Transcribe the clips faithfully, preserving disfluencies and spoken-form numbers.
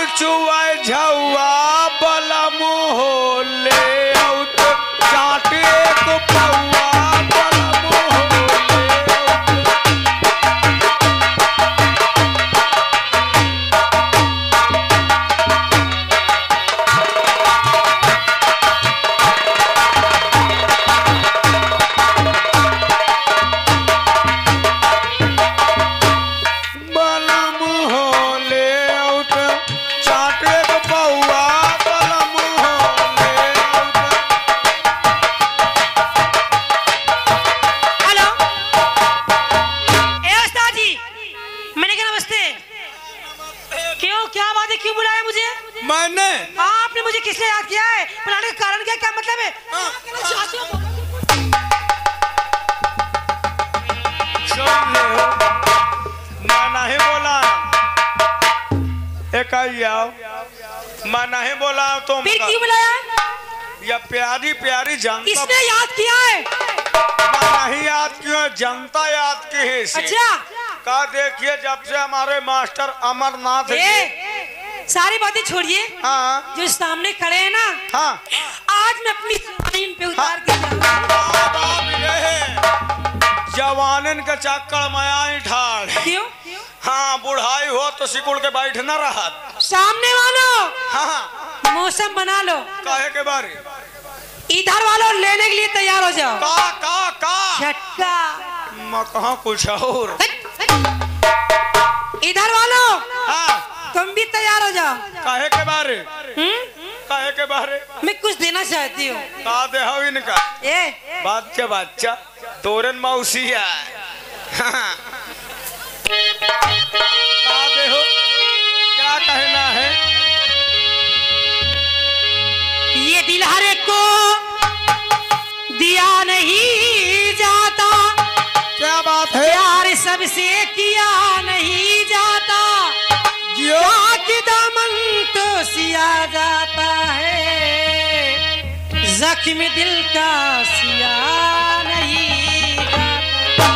चुआ झुआ बलम हो ले चाट एक पौआ बलम हो किसने याद किया है? बुलाने का कारण क्या क्या मतलब है? मैं नहीं बोला एक आओ मैं नहीं बोला तुम फिर क्यों बुलाया? या प्यारी प्यारी जनता किसने याद किया है? मैं नहीं याद क्यों जी याद की है। अच्छा का देखिए जब से हमारे मास्टर अमरनाथ सारी बातें छोड़िए। हाँ। जो सामने खड़े हैं ना, हाँ। आज मैं अपनी जवानी पे उतार के जवानन का चक्कर मैं ठाड़ क्यों? हाँ बुढ़ाई हो तो सिकुड़ के बैठ न रहा। सामने वालों हाँ मौसम बना लो। काहे के बारे? इधर वालों लेने के लिए तैयार हो जाओ। का का का झटका मैं कहाँ कुछ और। इधर वालों हाँ तुम भी तैयार हो जाओ। काहे के बारे? हम्म काहे के बारे? मैं कुछ देना चाहती हूँ। का दे हो इनका? ए बच्चा बच्चा तोरन मौसिया हाँ। का दे हो? क्या कहना है? ये दिल हर एक को दिया नहीं जाता। क्या बात है? प्यार सबसे किया नहीं जाता। कि दामन तो सिया जाता है, जख्म दिल का सिया नहीं जाता।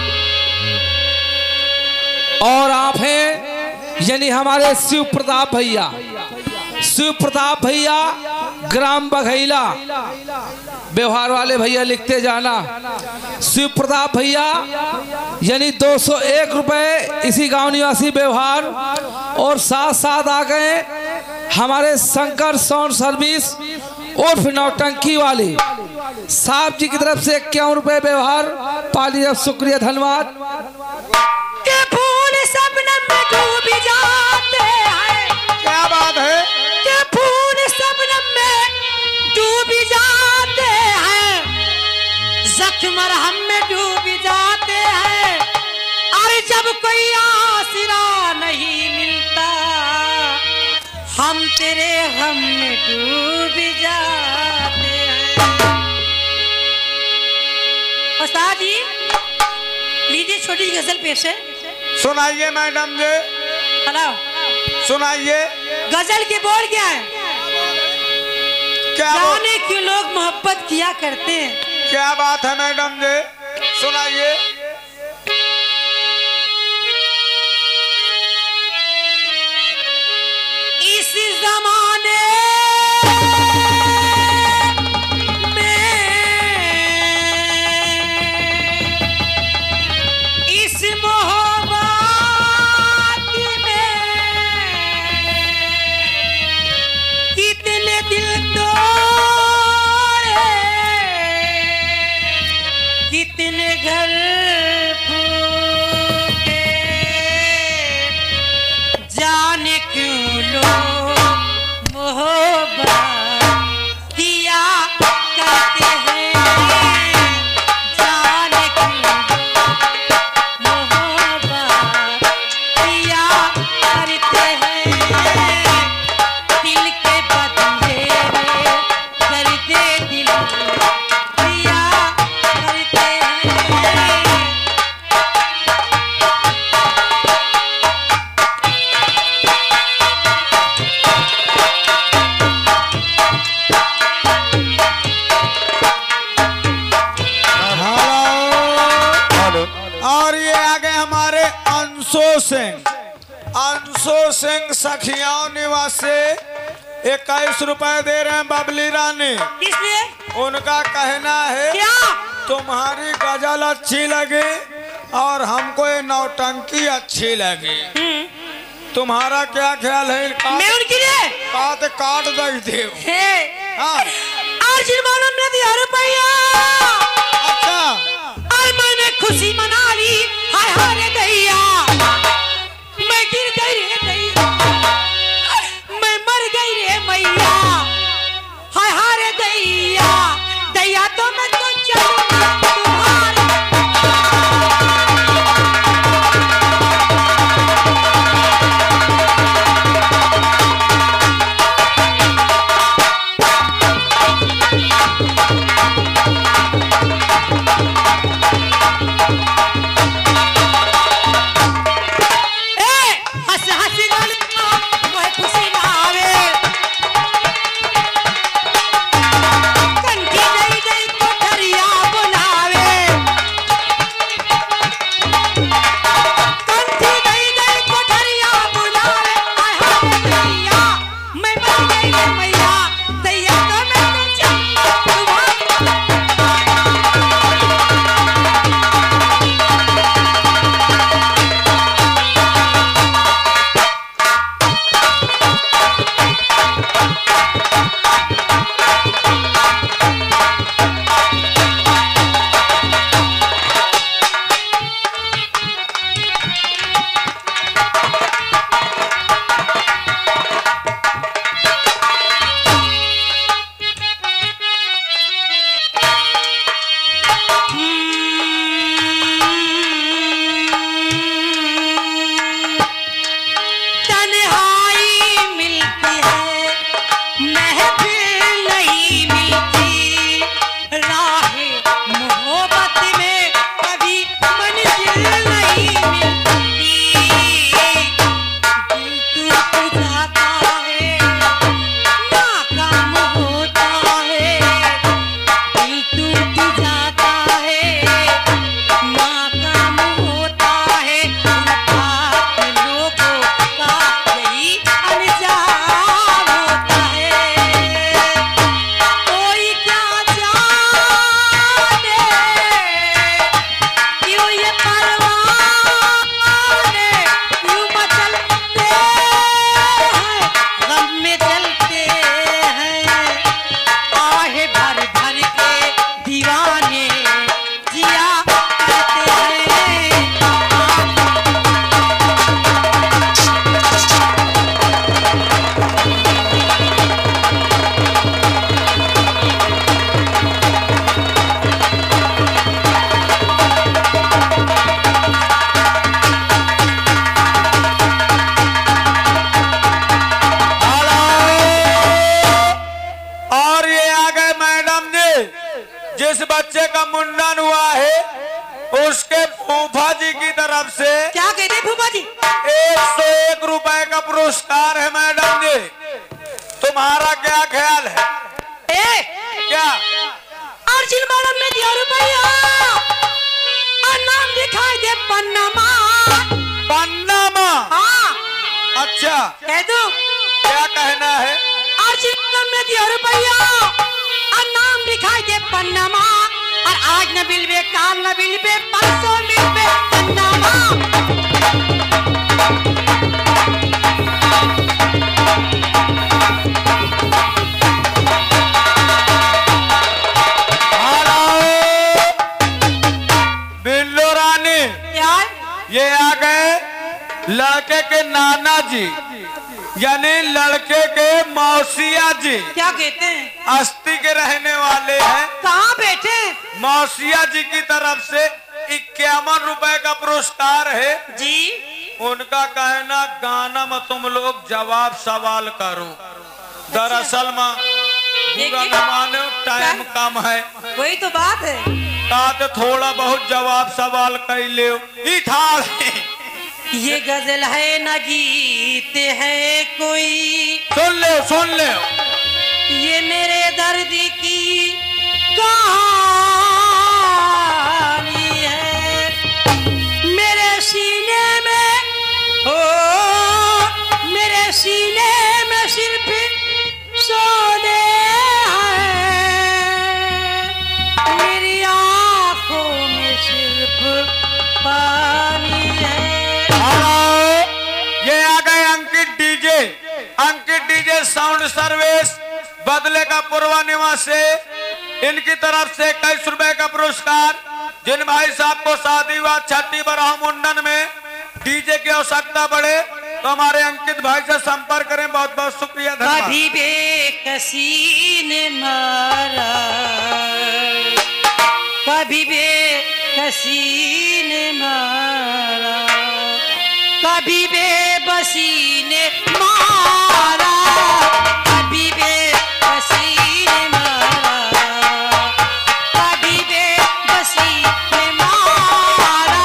और आप हैं यानी हमारे शिव प्रताप भैया। शिव प्रताप भैया ग्राम बघैला व्यवहार वाले भैया लिखते जाना। शिव प्रताप भैया यानी दो सौ एक रुपए इसी गांव निवासी व्यवहार। और साथ साथ आ गए हमारे शंकर साउंड सर्विस उर्फ नौटंकी वाले साहब जी की तरफ से इक्यावन रुपए व्यवहार पाली। शुक्रिया धन्यवाद। के फूल शबनम में डूब जाते हैं। क्या बात है? के फूल शबनम में डूब जाते हैं, जख्म मरहम में डूब जाते हैं। अरे जब कोई आसरा नहीं मिलता, हम तेरे गम में डूब जाते हैं। उस्ताद जी लीजिए छोटी गजल पेश है। सुनाइए मैडम जी। हेलो सुनाइए। गजल के बोल क्या है? क्या जाने क्यों लोग मोहब्बत किया करते हैं। क्या बात है मैडम जी? सुनाइए। इस जमाने में इस मोहब्बत में कितने दिल तोड़े, कितने घर फूटे, जाने क्यों लोग मोहब्बत किया करते हैं। जाने क्यों लोग मोहब्बत किया करते हैं। दिल के बदले में दर्दे दिल किया करते हैं। हेलो। और ये आगे हमारे अंशु सिंह अंशु सिंह सखियाओं निवासी इक्कीस रुपए दे रहे हैं बबली रानी। किसने? उनका कहना है क्या? तुम्हारी गजल अच्छी लगी और हमको ये नौटंकी अच्छी लगी। तुम्हारा क्या ख्याल है? मैं उनकी लिए काट काट दे है। हाँ। अर्जुन मालूम ने दिया रुपया। अच्छा। और मैंने खुशी मना ली। हाय हाय रे दैया, मैं गिर गई रे दैया, मैं मर गई रे मैया। हाय हाय रे दैया, दैया तो मैं तो चलूंगी तुम्हारे। जिस बच्चे का मुंडन हुआ है उसके फूफा जी की तरफ से क्या कहते फूफा जी? एक सौ एक रुपए का पुरस्कार है मैडम जी। तुम्हारा क्या ख्याल है? ए, क्या अर्जुन मैडम ने दिया रुपया और नाम दिखाई दे पन्नमा। पन्नमा? हाँ। अच्छा कह दो क्या कहना है? अर्जुन मैडम ने दिया रुपया और नाम दिखाई दे पन्नमा। और आज न बिलबे काल न बिलबे परसों मिलबे पन्नमा। बिल्लो रानी यार ये आ गए लड़के के नाना जी यानी लड़के के मौसिया जी। क्या कहते हैं? अस्थि के रहने वाले हैं। कहाँ बैठे? मौसिया जी की तरफ से इक्यावन रुपए का पुरस्कार है जी। उनका कहना गाना में तुम लोग जवाब सवाल करो। दरअसल में बुरा न मानो टाइम कम है। वही तो बात है। तो थोड़ा बहुत जवाब सवाल कर ले। ये गजल है न गीत है कोई। सुन ले सुन ले ये मेरे दर्द की कहानी है। मेरे सीने में हो है साउंड सर्विस बदले का पूर्वा निवासी, इनकी तरफ से इक्कीस रुपए का पुरस्कार। जिन भाई साहब को शादी व छठी बराह मुंडन में डीजे की आवश्यकता पड़े तो हमारे अंकित भाई से संपर्क करें। बहुत बहुत शुक्रिया, धन्यवाद। कभी बेकसी ने मारा, कभी बेकसी ने मारा, कभी बेबसी ने मारा, कभी बेबसी ने मारा, कभी बेबसी ने मारा।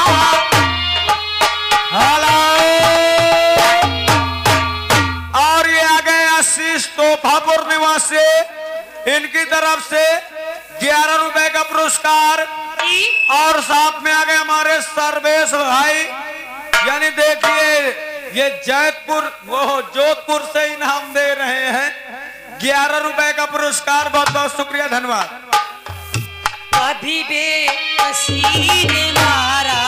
हेलो, और ये आ गए आशीष तोहफापुर निवासी, इनकी तरफ से ग्यारह रुपए का पुरस्कार। और साथ में आ गए हमारे सर्वेश भाई, यानी देखिए ये जैतपुर वो जोधपुर से इनाम दे रहे हैं ग्यारह रुपए का पुरस्कार। बहुत बहुत शुक्रिया, धन्यवाद। कभी बेबसी ने मारा,